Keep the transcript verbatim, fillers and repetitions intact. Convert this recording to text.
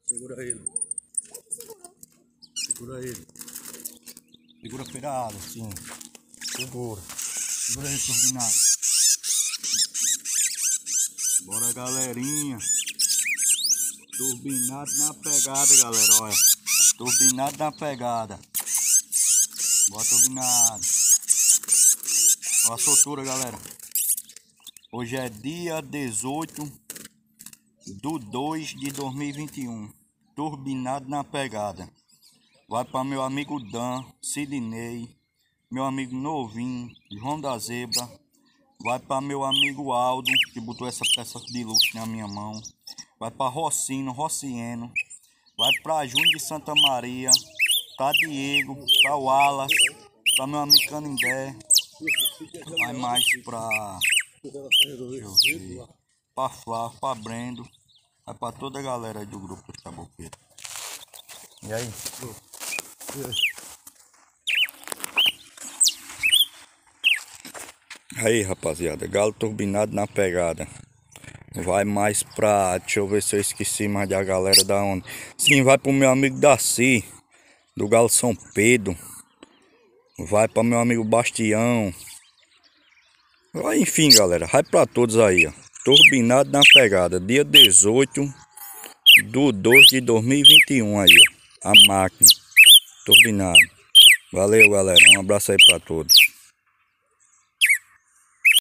Segura ele. Segura ele. Segura pirado, assim. Segura. Segura ele, turbinado. Bora, galerinha. Turbinado na pegada, galera. Olha. Turbinado na pegada. Bora, turbinado. Olha a soltura, galera. Hoje é dia dezoito do dois de dois mil e vinte e um. Turbinado na pegada. Vai para meu amigo Dan, Sidney, meu amigo Novinho, João da Zebra. Vai para meu amigo Aldo, que botou essa peça de luxo na minha mão. Vai para Rocino, Rocieno. Vai para Júnior de Santa Maria. Para Diego, para Wallace, para meu amigo Canindé. Vai mais para para Flávio, para Brendo. Vai para toda a galera aí do grupo do Caboqueiro. E aí? Aí, rapaziada, galo turbinado na pegada. Vai mais pra... Deixa eu ver se eu esqueci mais da galera da onde. Sim, vai pro meu amigo Daci, do Galo São Pedro. Vai para meu amigo Bastião. Vai, enfim, galera, vai pra todos aí, ó. Turbinado na pegada, dia dezoito do dois de dois mil e vinte e um aí, ó. A máquina, turbinado. Valeu, galera, um abraço aí pra todos.